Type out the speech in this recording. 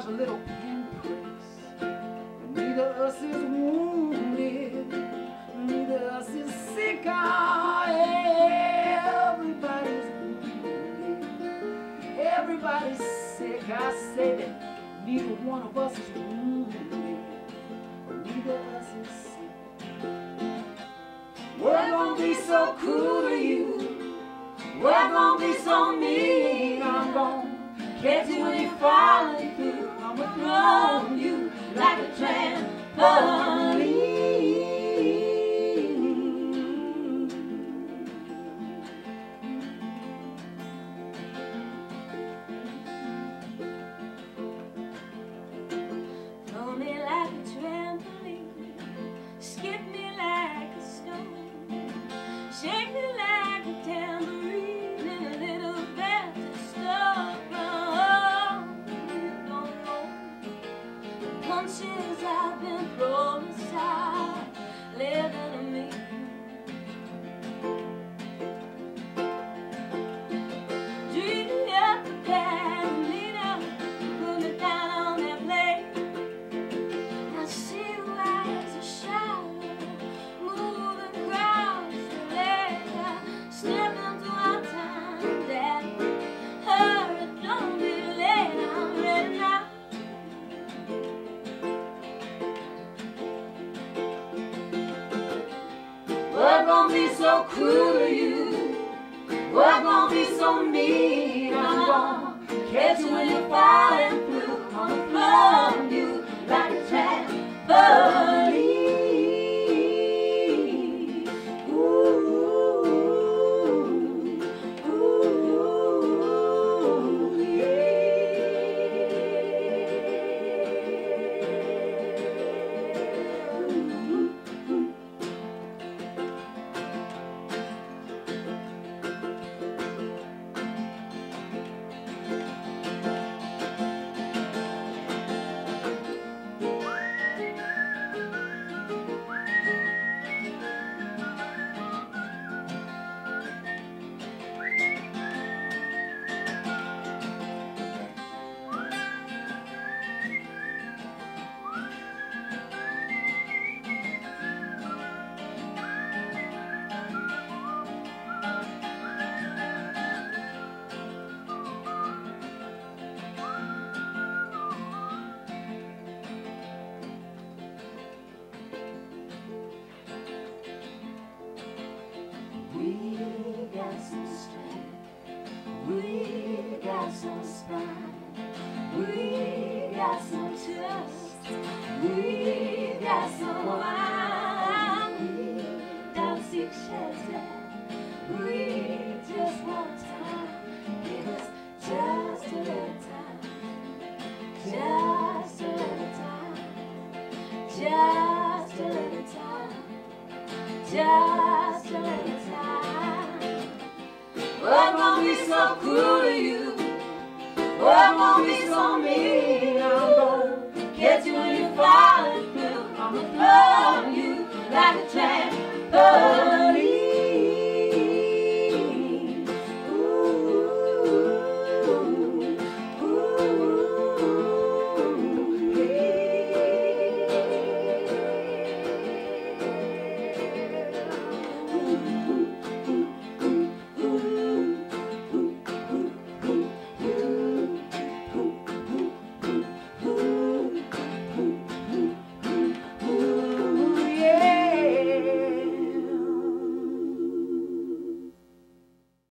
a little pinpricks. Neither of us is wounded, neither of us is sick. Everybody's wounded, everybody's sick. I say that neither one of us is wounded, neither of us is sick. We're gonna be so cruel to you, we're gonna be so mean. I'm gonna catch you when you're falling through. I'm gonna throw you like a trampoline. Throw me like a trampoline, skip me like a stone, shake me like a tambourine, and a little bit to stop. You don't know the punches I've been thrown aside, living to me. Dream me up the bed, me now, put me down on that blade. I see you as a shadow, moving across the lake. Step into our time, Daddy. Hurry, don't be late. I'm ready now. We're gonna be so cruel to you, we're gonna be so mean. I'm gonna catch you when you're falling through. I'm gonna throw you like a trampoline. We got some strength, we got some spine, we got some trust, we got some wine, we don't seek shelter, we just want time. Give us just a little time, just a little time, just a little time, just a little time. We're gonna be so cruel to you, we're gonna be so mean. I'm gonna catch you when you're falling through. I'm gonna throw you like a trampoline.